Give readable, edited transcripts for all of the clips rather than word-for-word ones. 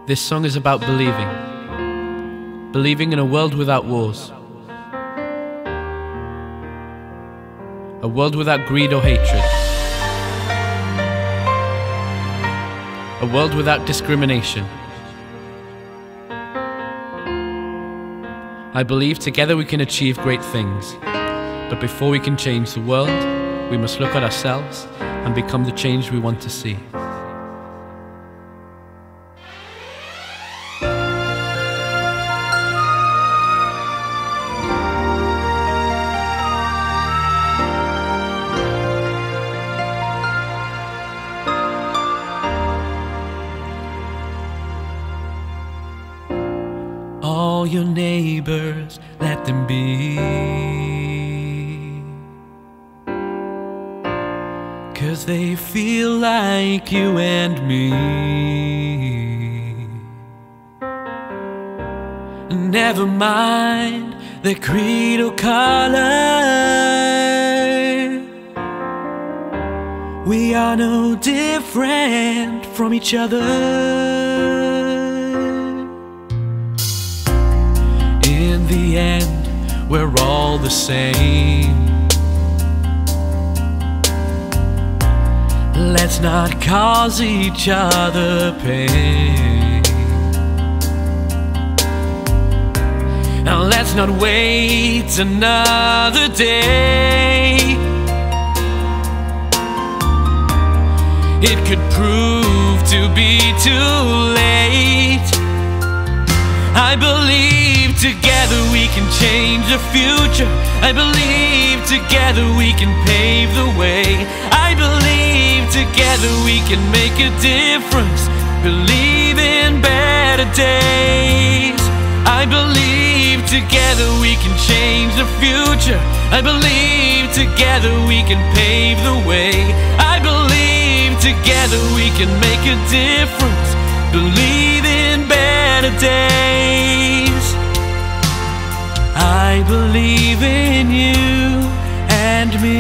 This song is about believing. Believing in a world without wars. A world without greed or hatred. A world without discrimination. I believe together we can achieve great things. But before we can change the world, we must look at ourselves and become the change we want to see. All your neighbors, let them be, 'cause they feel like you and me. Never mind their creed or color, we are no different from each other. In the end, we're all the same. Let's not cause each other pain. Now let's not wait another day. It could prove to be too late. I believe together we can change the future. I believe together we can pave the way. I believe together we can make a difference. Believe in better days. I believe together we can change the future. I believe together we can pave the way. I believe together we can make a difference. Believe in better days. I believe in you and me.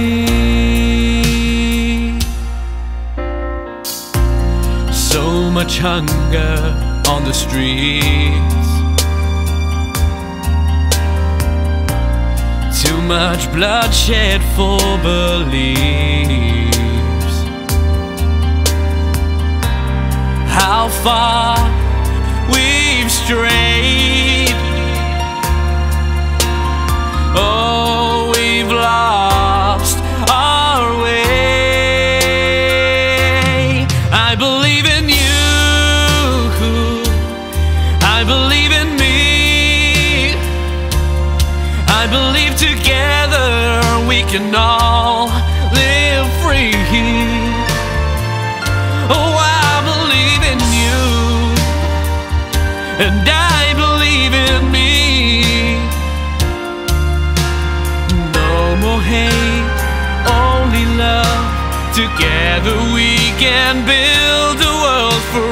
So much hunger on the streets, too much bloodshed for beliefs. How far we've strayed. Oh, we've lost our way. I believe in you. I believe in me. I believe together we can all live free. Oh, I believe in you, and I believe in me. No more hate, only love. Together we can build a world for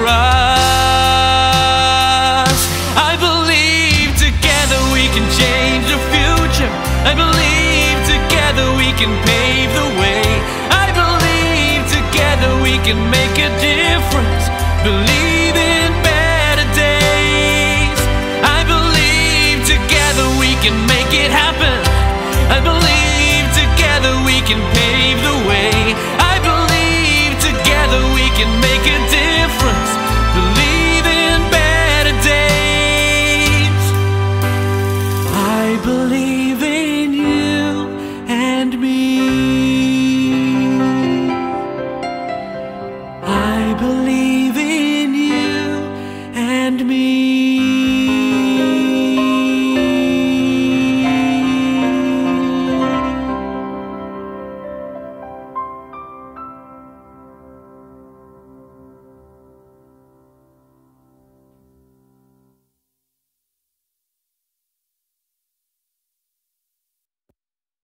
us. I believe together we can change the future. I believe together we can pave the way. I believe together we can make a difference. Believe in better days. I believe together we can make it happen. I believe together we can pave